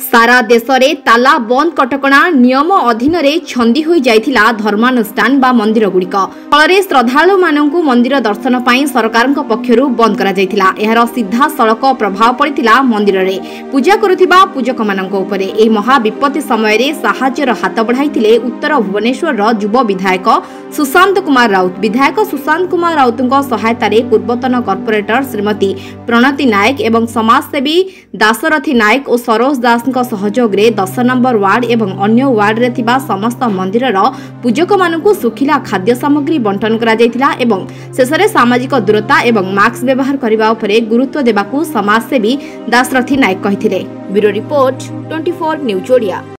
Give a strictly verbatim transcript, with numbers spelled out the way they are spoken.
सारा देश में ताला बंद कटकणा नियम अधीन छंदी हो जाइथिला धर्मानुष्ठान बा मंदिर गुड़िक फल श्रद्धालु मानू मंदिर दर्शन पर सरकार पक्षरु बंद करा जाइथिला। एहार सीधा सड़क प्रभाव पड़िथिला मंदिर रे पूजा करुथिबा पूजक मानक उपरे। एही महा विपत्ति समय रे साहाय्यर हाथ बढ़ाइथिले उत्तर भुवनेश्वर युव विधायक सुशांत कुमार राउत। विधायक सुशांत कुमार राउतଙ୍କ सहायतारे पूर्वतन कॉर्पोरेटर श्रीमती प्रणति नायक एवं समाजसेवी दासरथी नायक और सरोज दास सहयोग रे दस नंबर वार्ड एवं अन्य वार्ड रे थिबा समस्त मंदिर पूजक मानकु सुखिला खाद्य सामग्री बंटन करा जायतिला एवं शेषरे सामाजिक दूरता एवं मास्क व्यवहार करबा उपरे गुरुत्व देबाकू समाजसेवी दासरथी नायक कहिथिले। ब्यूरो रिपोर्ट चौबीस न्यूज ओडिया।